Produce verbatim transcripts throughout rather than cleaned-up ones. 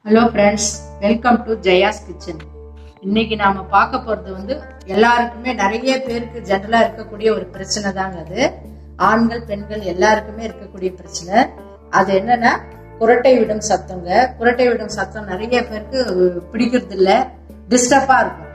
Hello friends, welcome to Jaya's kitchen. இன்னைக்கு நாம பார்க்க போறது வந்து எல்லாருக்குமே நிறைய பேருக்கு ஜெனரலா இருக்கக்கூடிய ஒரு பிரச்சனை தாங்க. அது ஆண்கள் பெண்கள் எல்லாருக்குமே இருக்கக்கூடிய பிரச்சனை. அது என்னன்னா குரட்டை விடும் சத்தங்க. குரட்டை விடும் சத்தம் நிறைய பேருக்கு பிடிக்கிறது இல்ல, டிஸ்டர்பா இருக்கும்.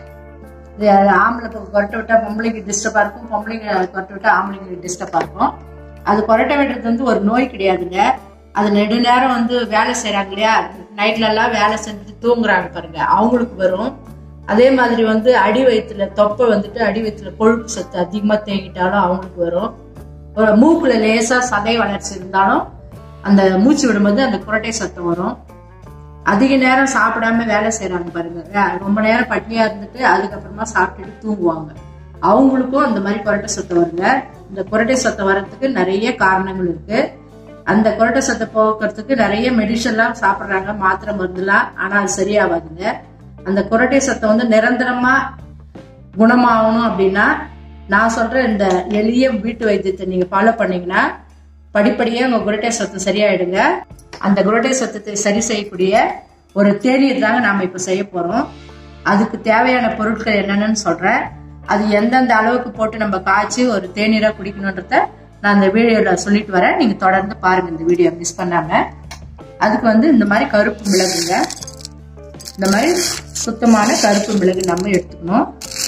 ஆம்பளை குரட்டை விட்டா பொம்பளைக்கு டிஸ்டர்பா இருக்கும், பொம்பளைங்க குரட்டை விட்டா ஆம்பளைங்களுக்கு டிஸ்டர்பா இருக்கும். அது குரட்டை விடுறது வந்து ஒரு நோய் கிடையாதுங்க. அது நெடு நேரம் வந்து வேலை செய்யறாங்க இல்லையா, நைட்ல எல்லாம் வேலை செஞ்சுட்டு தூங்குறாங்க பாருங்க, அவங்களுக்கு வரும். அதே மாதிரி வந்து அடி வயிற்றுல தொப்பை வந்துட்டு அடி வயிற்றுல கொழுப்பு சத்து அதிகமா தேங்கிட்டாலும் அவங்களுக்கு வரும். மூக்குல லேசா சதை வளர்ச்சி இருந்தாலும் அந்த மூச்சு விடும்போது அந்த குரட்டை சத்தம் வரும். அதிக நேரம் சாப்பிடாம வேலை செய்யறாங்க பாருங்க, ரொம்ப நேரம் பட்னியா இருந்துட்டு அதுக்கப்புறமா சாப்பிட்டுட்டு தூங்குவாங்க, அவங்களுக்கும் அந்த மாதிரி குரட்டை சத்தம் வருங்க. இந்த குரட்டை சத்தம் வர்றதுக்கு நிறைய காரணங்கள் இருக்கு. அந்த குரட்டை சத்தை போக்குறதுக்கு நிறைய மெடிசன் எல்லாம் சாப்பிடுறாங்க, மாத்திரை மருந்துலாம். ஆனா அது சரியாவாதுங்க. அந்த குரட்டை சத்தம் வந்து நிரந்தரமா குணமாகணும் அப்படின்னா நான் சொல்ற இந்த எளிய வீட்டு வைத்தியத்தை நீங்க ஃபாலோ பண்ணீங்கன்னா படிப்படியா உங்க குரட்டை சத்தம் சரியாயிடுங்க. அந்த குரட்டை சத்தத்தை சரி செய்யக்கூடிய ஒரு தேநீர் தாங்க நாம இப்ப செய்ய போறோம். அதுக்கு தேவையான பொருட்கள் என்னென்னு சொல்றேன். அது எந்தெந்த அளவுக்கு போட்டு நம்ம காய்ச்சி ஒரு தேநீரா குடிக்கணும்ன்றத நான் இந்த வீடியோல சொல்லிட்டு வரேன். நீங்க தொடர்ந்து பாருங்க, இந்த வீடியோ மிஸ் பண்ணாம. அதுக்கு வந்து இந்த மாதிரி கருப்பு மிளகுங்க, இந்த மாதிரி சுத்தமான கருப்பு மிளகு நம்ம எடுத்துக்கணும்.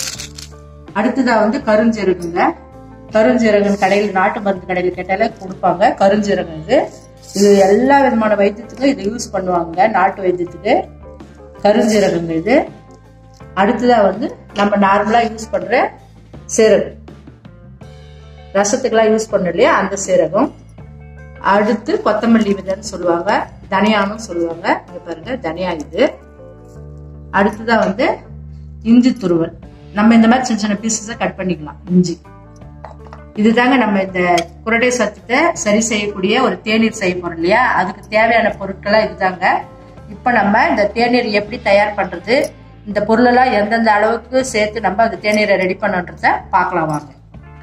அடுத்ததா வந்து கருஞ்சீரகங்க. கருஞ்சீரகம் கடையில் நாட்டு மருந்து கடையில் கேட்டாலே கொடுப்பாங்க. கருஞ்சீரகம் இது இது எல்லா விதமான வைத்தியத்துக்கும் இதை யூஸ் பண்ணுவாங்க, நாட்டு வைத்தியத்துக்கு. கருஞ்சீரகம் இது. அடுத்ததா வந்து நம்ம நார்மலா யூஸ் பண்ற சீரகம், ரசத்துக்கெல்லாம் யூஸ் பண்ண இல்லையா அந்த சீரகம். அடுத்து கொத்தமல்லி விதைன்னு சொல்லுவாங்க, தனியானும் சொல்லுவாங்க. இங்க பாருங்க, தனியா இது. அடுத்ததான் வந்து இஞ்சி துருவல். நம்ம இந்த மாதிரி சின்ன சின்ன பீசஸா கட் பண்ணிக்கலாம். இஞ்சி இதுதாங்க நம்ம இந்த குரட்டை சத்தத்தை சரி செய்யக்கூடிய ஒரு தேநீர் செய்ய போறோம் இல்லையா, அதுக்கு தேவையான பொருட்களா இதுதாங்க. இப்ப நம்ம இந்த தேநீர் எப்படி தயார் பண்றது, இந்த பொருளெல்லாம் எந்தெந்த அளவுக்கு சேர்த்து நம்ம அந்த தேநீரை ரெடி பண்ணுன்றத பார்க்கலாம் வாங்க.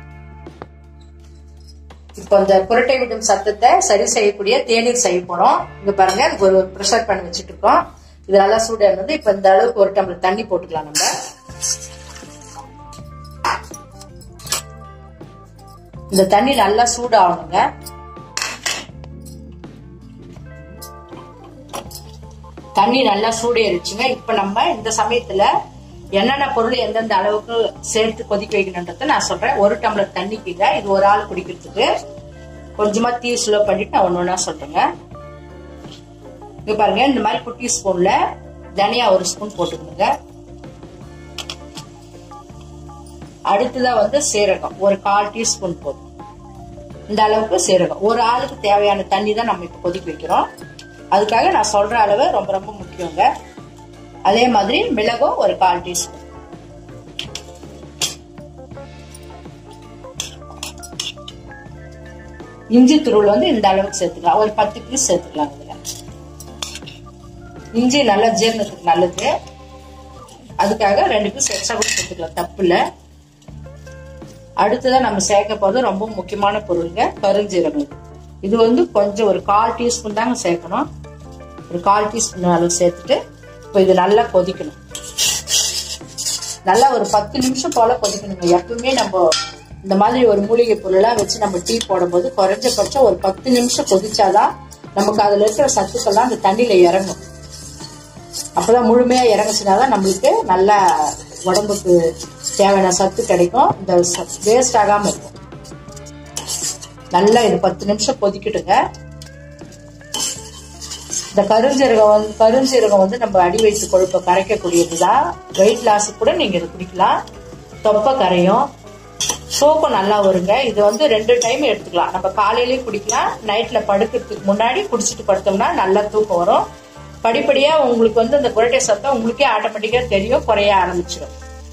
இப்போ இந்த குரட்டை விடும் சத்தத்தை சரி செய்யக்கூடிய தேநீர் செய்ய போறோம். இங்க பாருங்க, ஒரு ப்ரெஷர் பண்ணி வச்சுட்டு இருக்கோம். இது நல்லா சூடா இருந்தது. இப்ப இந்த அளவுக்கு ஒரு டம்ளர் தண்ணி போட்டுக்கலாம். நம்ம இந்த தண்ணி நல்லா சூடாகணுங்க. தண்ணி நல்லா சூடேறிச்சுங்க. இப்ப நம்ம இந்த சமயத்துல என்னென்ன பொருள் எந்தெந்த அளவுக்கு சேர்த்து கொதிக்க வைக்கணும்ன்றத நான் சொல்றேன். ஒரு டம்ளர் தண்ணிக்குங்க, இது ஒரு ஆள் குடிக்கிறதுக்கு. கொஞ்சமா தீ ஸ்லோ பண்ணிட்டு நான் ஒண்ணு ஒண்ணா சொல்றேங்க. இங்க பாருங்க, இந்த மாதிரி குட்டி ஸ்பூன்ல தனியா ஒரு ஸ்பூன் போட்டுக்கணுங்க. அடுத்ததான் வந்து சீரகம் ஒரு கால் டீஸ்பூன் போதும். இந்த அளவுக்கு சீரகம். ஒரு ஆளுக்கு தேவையான தண்ணி தான் நம்ம இப்ப கொதிக்க வைக்கிறோம். அதுக்காக நான் சொல்ற அளவு ரொம்ப ரொம்ப முக்கியங்க. அதே மாதிரி மிளகும் ஒரு கால் டீஸ்பூன். இஞ்சி துருள் வந்து இந்த அளவுக்கு சேர்த்துக்கலாம், ஒரு பத்து பீஸ் சேர்த்துக்கலாம். இதுல இஞ்சி நல்லா ஜீரணத்துக்கு நல்லது, அதுக்காக ரெண்டு பீஸ் எக்ஸ்ட்ரா கூட சேர்த்துக்கலாம், தப்பு இல்ல. அடுத்ததான் நம்ம சேர்க்க போறது ரொம்ப முக்கியமான பொருளுங்க, கருஞ்சீரகம். இது வந்து கொஞ்சம் ஒரு கால் டீஸ்பூன் தாங்க சேர்க்கணும். ஒரு கால் டீஸ்பூன் அளவு சேர்த்துட்டு இப்போ இது நல்லா கொதிக்கணும். நல்லா ஒரு பத்து நிமிஷம் போல கொதிக்கணுங்க. எப்பவுமே நம்ம இந்த மாதிரி ஒரு மூலிகை பொருளெல்லாம் வச்சு நம்ம டீ போடும் போது குறைஞ்சபட்சம் ஒரு பத்து நிமிஷம் கொதிச்சாதான் நமக்கு அதுல இருக்கிற சத்துக்கள்லாம் அந்த தண்ணியில இறங்கும். அப்பதான் முழுமையா இறங்குச்சுனாதான் நம்மளுக்கு நல்லா உடம்புக்கு தேவையான சத்து கிடைக்கும், இந்த வேஸ்ட் ஆகாம இருக்கும். நல்லா இது பத்து நிமிஷம் கொதிக்கிட்டுங்க. இந்த கருஞ்சீரகம் வந்து கருஞ்சீரகம் வந்து நம்ம அடி வயிற்று கொழுப்பை கரைக்கக்கூடியதுதான். வெயிட் லாஸ் கூட நீங்க இது குடிக்கலாம், தொப்பை கரையும், சோப்பும் நல்லா வருங்க. இது வந்து ரெண்டு டைம் எடுத்துக்கலாம். நம்ம காலையிலயும் குடிக்கலாம், நைட்ல படுக்கிறதுக்கு முன்னாடி குடிச்சிட்டு படுத்தோம்னா நல்லா தூக்கம் வரும். படிப்படியா உங்களுக்கு வந்து இந்த குரட்டை சத்தம் உங்களுக்கே ஆட்டோமேட்டிக்கா தெரியும், குறைய ஆரம்பிச்சிடும்.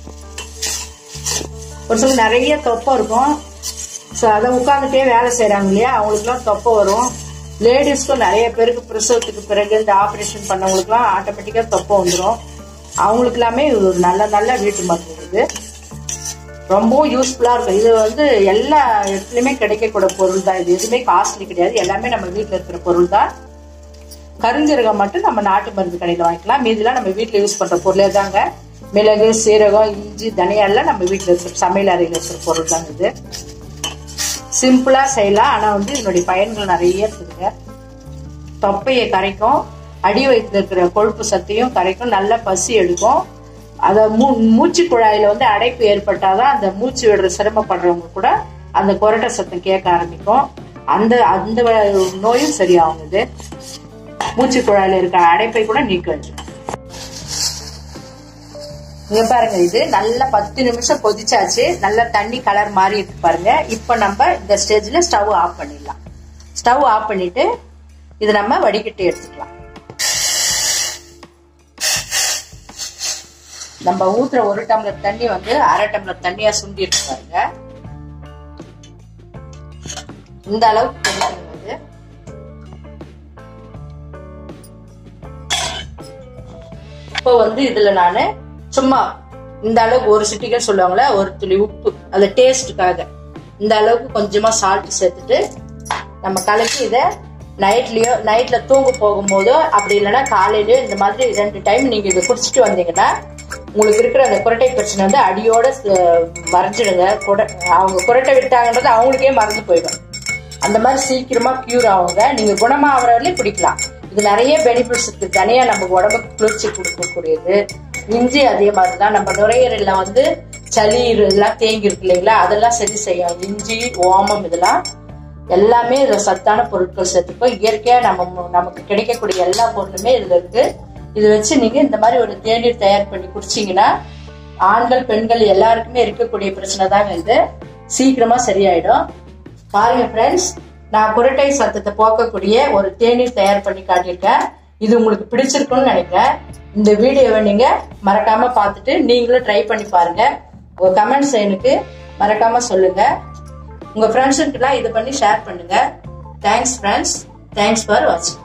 ஒரு சில நிறைய தொப்பை இருக்கும், அதை உட்காந்துட்டே வேலை செய்யறாங்க இல்லையா, அவங்களுக்கு எல்லாம் தொப்பை வரும். லேடிஸ்க்கும் நிறைய பேருக்கு பிரசவத்துக்கு பிறகு இந்த ஆபரேஷன் பண்ணவங்களுக்கு எல்லாம் ஆட்டோமேட்டிக்கா தொப்பை வந்துடும். அவங்களுக்கு எல்லாமே இது ஒரு நல்ல நல்ல வீட்டு மருந்து. இது ரொம்பவும் யூஸ்ஃபுல்லா இருக்கும். இது வந்து எல்லா இடத்துலயுமே கிடைக்கக்கூடிய பொருள் தான். இது எதுவுமே காஸ்ட்லி கிடையாது, எல்லாமே நம்ம வீட்டுல இருக்கிற பொருள் தான். கருஞ்சீரகம் மட்டும் நம்ம நாட்டு மருந்து கடையில் வாங்கிக்கலாம். மீதிலாம் நம்ம வீட்டில் யூஸ் பண்ற பொருளே தாங்க. மிளகு, சீரகம், இஞ்சி, தனியாலாம் நம்ம வீட்டில் இருக்கிற சமையல் அறையில் இருக்கிற பொருள் தாங்க இது. சிம்பிளா செய்யலாம், ஆனா வந்து இதனுடைய பயன்கள் நிறைய இருக்குதுங்க. தொப்பையை கரைக்கும், அடி வயிற்றுல இருக்கிற கொழுப்பு சத்தையும் கரைக்கும், நல்ல பசி எடுக்கும். அத மூ மூச்சு குழாயில வந்து அடைப்பு ஏற்பட்டாதான் அந்த மூச்சு விடுற சிரமப்படுறவங்க கூட அந்த கொரட்டை சத்தம் கேட்க ஆரம்பிக்கும். அந்த அந்த நோயும் சரியாகும். இது மூச்சு குழாயில இருக்கிற அடைப்பை கூட நீக்க. இங்க பாருங்க, இது நல்லா பத்து நிமிஷம் கொதிச்சாச்சு. நல்ல தண்ணி கலர் மாறி இருக்கு பாருங்க. இப்ப நம்ம இந்த ஸ்டேஜ்ல ஸ்டவ் ஆஃப் பண்ணிடலாம். ஸ்டவ் ஆஃப் பண்ணிட்டு இது நம்ம வடிகட்டி எடுத்துக்கலாம். நம்ம ஊத்துற ஒரு டம்ளர் தண்ணி வந்து அரை டம்ளர் தண்ணியா சுண்டி இருக்கு பாருங்க. இந்த அளவுக்கு கொதிக்கிறது. இப்போ வந்து இதுல நானு சும்மா இந்த அளவுக்கு ஒரு சிட்டிகை சொல்லுவாங்களே, ஒரு துளி உப்பு, அந்த டேஸ்டுக்காக இந்த அளவுக்கு கொஞ்சமா சால்ட் சேர்த்துட்டு நம்ம கலக்கி இதை நைட்லயோ நைட்ல தூங்க போகும்போதோ அப்படி இல்லைன்னா காலையிலயோ இந்த மாதிரி ரெண்டு டைம் நீங்க இதை குடிச்சிட்டு வந்தீங்கன்னா உங்களுக்கு இருக்கிற அந்த குரட்டை பிரச்சனை வந்து அடியோட மறைஞ்சிடுங்க. அவங்க குரட்டை விட்டாங்கன்றது அவங்களுக்கே மறந்து போயிடும். அந்த மாதிரி சீக்கிரமா கியூர் ஆகுங்க. நீங்க குணமாகறவர்களே குடிக்கலாம். இது நிறைய பெனிஃபிட்ஸ் இருக்கு. தனியா நம்ம உடம்புக்கு குளிர்ச்சி கொடுக்கக்கூடியது. இஞ்சி அதே மாதிரிதான் நம்ம நுரையீரல்ல வந்து சளி இதெல்லாம் தேங்கி இருக்கு இல்லைங்களா, அதெல்லாம் சரி செய்யும். இஞ்சி, ஓமம் இதெல்லாம் எல்லாமே இதுல சத்தான பொருட்கள் சேர்த்துப்போம். இயற்கையா நம்ம நமக்கு கிடைக்கக்கூடிய எல்லா பொருளுமே இதுல இருக்கு. இதை வச்சு நீங்க இந்த மாதிரி ஒரு தேநீர் தயார் பண்ணி குடிச்சீங்கன்னா ஆண்கள் பெண்கள் எல்லாருக்குமே இருக்கக்கூடிய பிரச்சனை தாங்க இது. சீக்கிரமா சரியாயிடும். பாருங்க ஃப்ரெண்ட்ஸ், நான் குரட்டை சத்தத்தை போக்கக்கூடிய ஒரு தேநீர் தயார் பண்ணி காட்டியிருக்கேன். இது உங்களுக்கு பிடிச்சிருக்கும்னு நினைக்கிறேன். இந்த வீடியோவை நீங்க மறக்காம பார்த்துட்டு நீங்களும் ட்ரை பண்ணி பாருங்க. உங்க கமெண்ட்ஸ் எனக்கு மறக்காம சொல்லுங்க. உங்க ஃப்ரெண்ட்ஸுக்கெல்லாம் இதை பண்ணி ஷேர் பண்ணுங்க. Thanks friends. தேங்க்ஸ் ஃபார் வாட்சிங்.